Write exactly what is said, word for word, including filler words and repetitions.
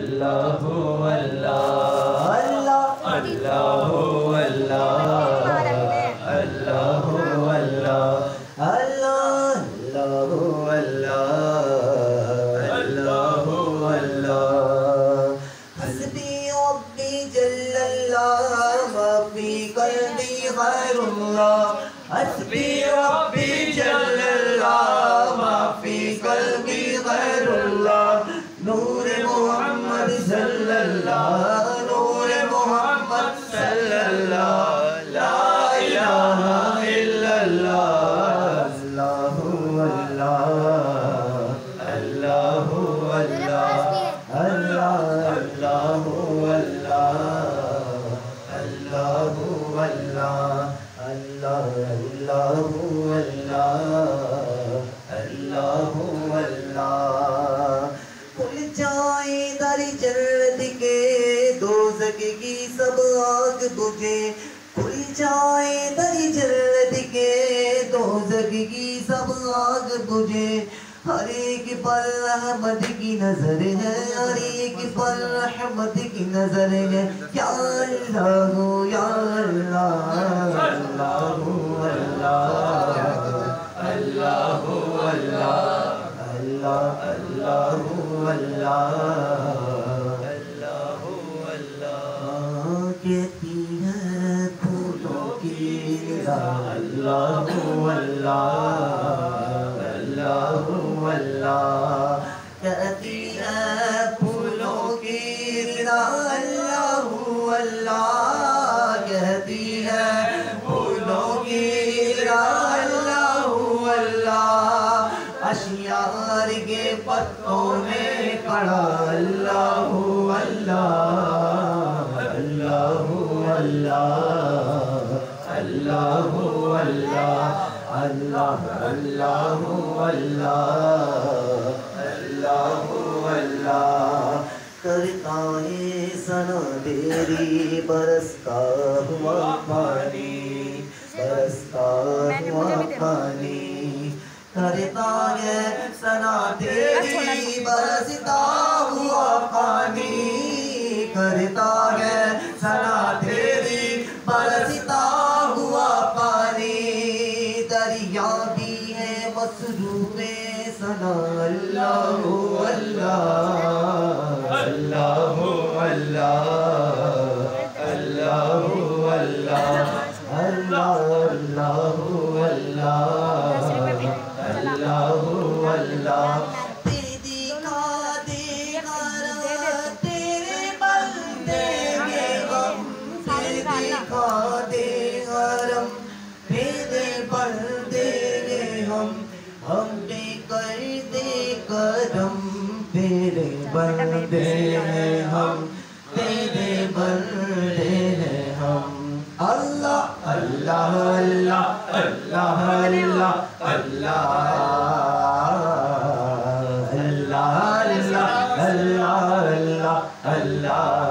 अल्लाह अल्लाह अल्लाह अल्लाह अल्लाह अल्लाह अल्लाह अल्लाह अल्लाह अल्लाह हस्बी रब्बी जल्लल्लाह मा फी क़ल्बी ग़ैरुल्लाह हस्बी रब्बी जल्लल्लाह मा फी क़ल्बी ग़ैरुल्लाह नूर मोहम्मद सल्लल्लाह नूर मोहम्मद सल्लल्लाह ला इलाहा इल्लल्लाह अल्लाहु अल्लाह अल्लाहु अल्लाह अल्लाह अल्लाहु अल्लाह अल्लाहु अल्लाह अल्लाह अल्लाहु अल्लाह अल्लाहु अल्लाह खुल जाए दर जन्नत के दोज़ख की सब आग बुझे खुल जाए दर जन्नत के दोज़ख की सब आग बुझे हर एक पर रहमत की नजर है हर एक पर रहमत की नजर है या अल्लाह या अल्लाह अल्लाह अल्लाह अल्लाह अल्लाह अल्लाह अल्लाह अल्लाह अल्लाह अल्लाह कहती है फूलों की अल्लाह अल्लाह अल्लाह अल्लाह कहती है फूलों की अल्लाह अल्लाह कहती है फूलों की अल्लाह अल्लाह अशियार के पत्तों में खड़ा अल्लाह अल्लाह अल्लाह अल्लाह अल्लाह अल्लाह अल्लाह अल्लाह अल्लाह अल्लाह अल्लाह करता है सना तेरी बरसता हुआ पानी बरसता हुआ पानी करता है सना तेरी बरसता हुआ पानी करता है सना तेरी बरसता हुआ पानी दरिया भी है मसरूफ़े सना अल्लाह अल्लाह अल्लाह अल्लाह अल्लाह अल्लाह अल्लाह अल्लाह अल्लाह अल्लाह तेरे दिखा देगा तेरे बंदे के गम तेरे दिखा देगा रम तेरे बंदे के हम हम पे कर दे करम तेरे बंदे हैं हम तेरे बंदे हैं हम अल्लाह अल्लाह अल्लाह अल्लाह अल्लाह अल्लाह अल्लाह अल्लाह अल्लाह अल्लाह